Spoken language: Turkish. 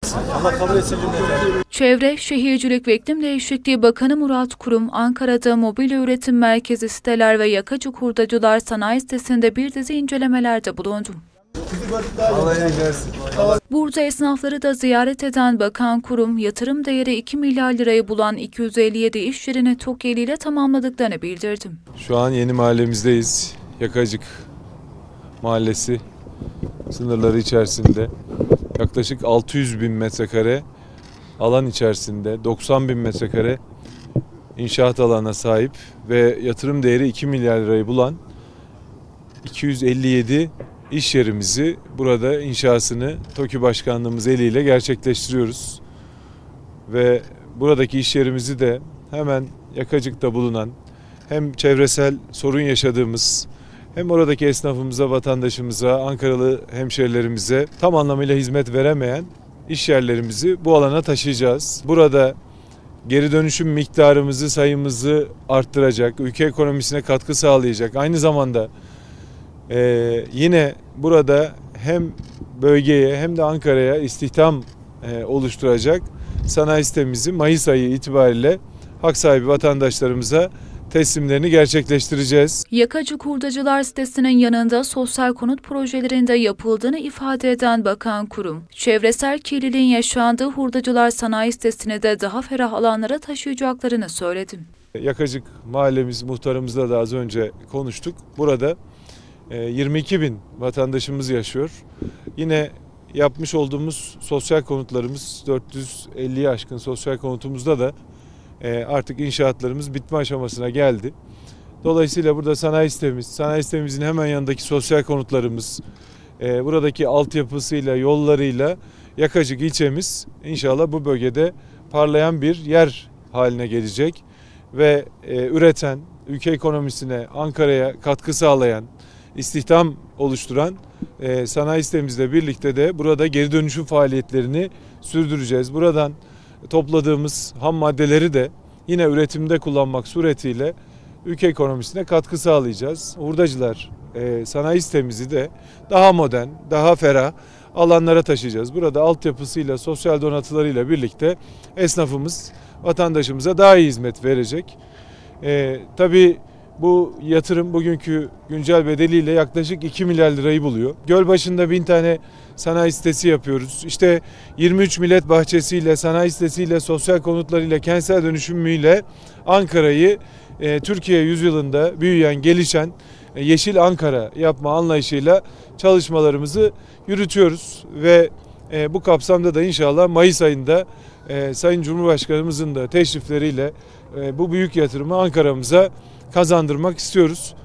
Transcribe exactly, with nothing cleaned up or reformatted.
etsin. Allah kabul etsin cümleten. Çevre, Şehircilik ve İklim Değişikliği Bakanı Murat Kurum, Ankara'da mobilya üretim merkezi siteler ve yakacık hurdacılar sanayi sitesinde bir dizi incelemelerde bulundu. Allah eylesin. Burada esnafları da ziyaret eden Bakan Kurum, yatırım değeri iki milyar lirayı bulan iki yüz elli yedi iş yerini TOKİ ile tamamladıklarını bildirdi. Şu an yeni mahallemizdeyiz. Yakacık Mahallesi sınırları içerisinde yaklaşık altı yüz bin metrekare alan içerisinde doksan bin metrekare inşaat alanına sahip ve yatırım değeri iki milyar lirayı bulan iki yüz elli yedi iş yerimizi burada inşasını TOKİ Başkanlığımız eliyle gerçekleştiriyoruz. Ve buradaki iş yerimizi de hemen Yakacık'ta bulunan hem çevresel sorun yaşadığımız hem oradaki esnafımıza, vatandaşımıza, Ankaralı hemşerilerimize tam anlamıyla hizmet veremeyen iş yerlerimizi bu alana taşıyacağız. Burada geri dönüşüm miktarımızı, sayımızı arttıracak, ülke ekonomisine katkı sağlayacak. Aynı zamanda e, yine burada hem bölgeye hem de Ankara'ya istihdam e, oluşturacak sanayi sitemizi Mayıs ayı itibariyle hak sahibi vatandaşlarımıza teslimlerini gerçekleştireceğiz. Yakacık Hurdacılar sitesinin yanında sosyal konut projelerinde yapıldığını ifade eden Bakan Kurum, çevresel kirliliğin yaşandığı Hurdacılar sanayi sitesini de daha ferah alanlara taşıyacaklarını söyledi. Yakacık mahallemiz, muhtarımızla da az önce konuştuk. Burada yirmi iki bin vatandaşımız yaşıyor. Yine yapmış olduğumuz sosyal konutlarımız dört yüz elliyi aşkın sosyal konutumuzda da artık inşaatlarımız bitme aşamasına geldi. Dolayısıyla burada sanayi sitemiz, sanayi sitemizin hemen yanındaki sosyal konutlarımız, buradaki altyapısıyla, yollarıyla Yakacık ilçemiz inşallah bu bölgede parlayan bir yer haline gelecek. Ve üreten, ülke ekonomisine, Ankara'ya katkı sağlayan, istihdam oluşturan sanayi sitemizle birlikte de burada geri dönüşüm faaliyetlerini sürdüreceğiz. Buradan topladığımız ham maddeleri de yine üretimde kullanmak suretiyle ülke ekonomisine katkı sağlayacağız. Hurdacılar e, sanayi sitemizi de daha modern, daha ferah alanlara taşıyacağız. Burada altyapısıyla, sosyal donatılarıyla birlikte esnafımız, vatandaşımıza daha iyi hizmet verecek. E, tabii bu yatırım bugünkü güncel bedeliyle yaklaşık iki milyar lirayı buluyor. Gölbaşı'nda bin tane sanayi sitesi yapıyoruz. İşte yirmi üç millet bahçesiyle, sanayi sitesiyle, sosyal konutlarıyla, kentsel dönüşümüyle Ankara'yı e, Türkiye yüzyılında büyüyen, gelişen e, Yeşil Ankara yapma anlayışıyla çalışmalarımızı yürütüyoruz. Ve e, bu kapsamda da inşallah Mayıs ayında e, Sayın Cumhurbaşkanımızın da teşrifleriyle e, bu büyük yatırımı Ankara'mıza kazandırmak istiyoruz.